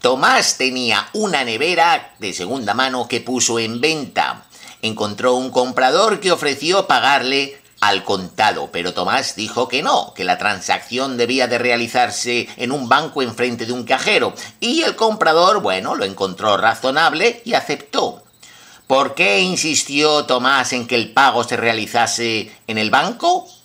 Tomás tenía una nevera de segunda mano que puso en venta. Encontró un comprador que ofreció pagarle al contado, pero Tomás dijo que no, que la transacción debía de realizarse en un banco enfrente de un cajero, y el comprador, bueno, lo encontró razonable y aceptó. ¿Por qué insistió Tomás en que el pago se realizase en el banco?